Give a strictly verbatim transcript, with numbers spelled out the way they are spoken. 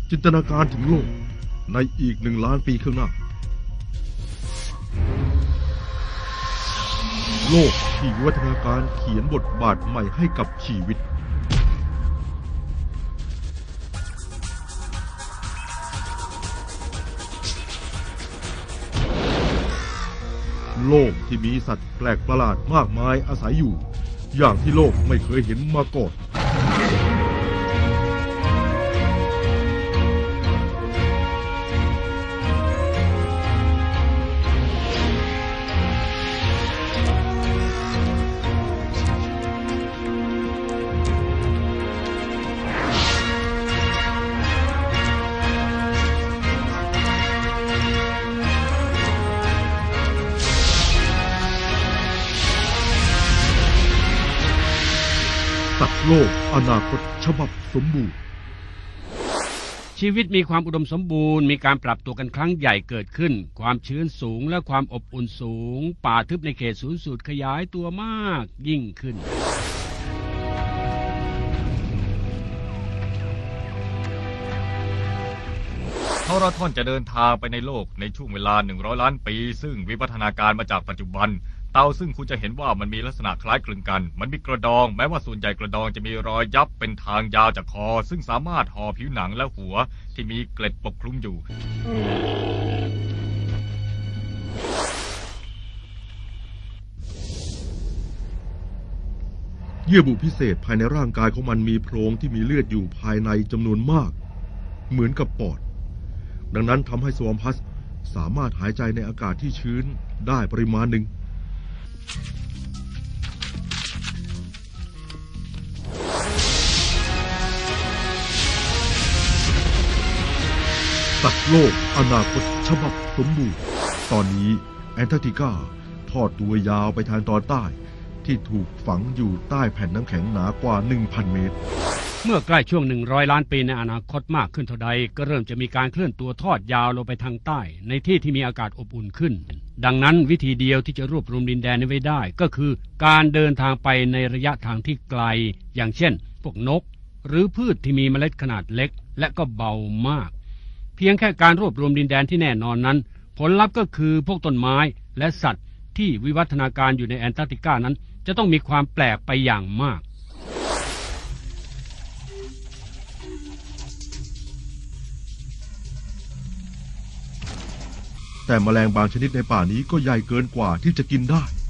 จินตนาการถึงโลกในอีกหนึ่งล้านปีข้างหน้าโลกที่วิวัฒนาการเขียนบทบาทใหม่ให้กับชีวิตโลกที่มีสัตว์แปลกประหลาดมากมายอาศัยอยู่อย่างที่โลกไม่เคยเห็นมาก่อนโลกอนาคตฉบับสมบูรณ์ชีวิตมีความอุดมสมบูรณ์มีการปรับตัวกันครั้งใหญ่เกิดขึ้นความชื้นสูงและความอบอุ่นสูงป่าทึบในเขตศูนย์สูตรขยายตัวมากยิ่งขึ้นทรทอนจะเดินทางไปในโลกในช่วงเวลาหนึ่งร้อยล้านปีซึ่งวิวัฒนาการมาจากปัจจุบันเต่าซึ่งคุณจะเห็นว่ามันมีลักษณะคล้ายคลึงกันมันมีกระดองแม้ว่าส่วนใหญ่กระดองจะมีรอยยับเป็นทางยาวจากคอซึ่งสามารถห่อผิวหนังและหัวที่มีเกล็ดปกคลุมอยู่เยื่อบุพิเศษภายในร่างกายของมันมีโพรงที่มีเลือดอยู่ภายในจำนวนมากเหมือนกับปอดดังนั้นทำให้สวอมพัสสามารถหายใจในอากาศที่ชื้นได้ปริมาณหนึ่งสัตว์โลกอนาคตฉบับสมบูรณ์ตอนนี้แอนตาร์กติกาทอดตัวยาวไปทางตอนใต้ที่ถูกฝังอยู่ใต้แผ่นน้ำแข็งหนากว่า หนึ่งพัน เมตรเมื่อใกล้ช่วงหนึ่งร้อยล้านปีในอนาคตมากขึ้นเท่าใดก็เริ่มจะมีการเคลื่อนตัวทอดยาวลงไปทางใต้ในที่ที่มีอากาศอบอุ่นขึ้นดังนั้นวิธีเดียวที่จะรวบรวมดินแดนนี้ไว้ได้ก็คือการเดินทางไปในระยะทางที่ไกลอย่างเช่นพวกนกหรือพืชที่มีเมล็ดขนาดเล็กและก็เบามากเพียงแค่การรวบรวมดินแดนที่แน่นอนนั้นผลลัพธ์ก็คือพวกต้นไม้และสัตว์ที่วิวัฒนาการอยู่ในแอนตาร์กติกานั้นจะต้องมีความแปลกไปอย่างมากแต่แมลงบางชนิดในป่านี้ก็ใหญ่เกินกว่าที่จะกินได้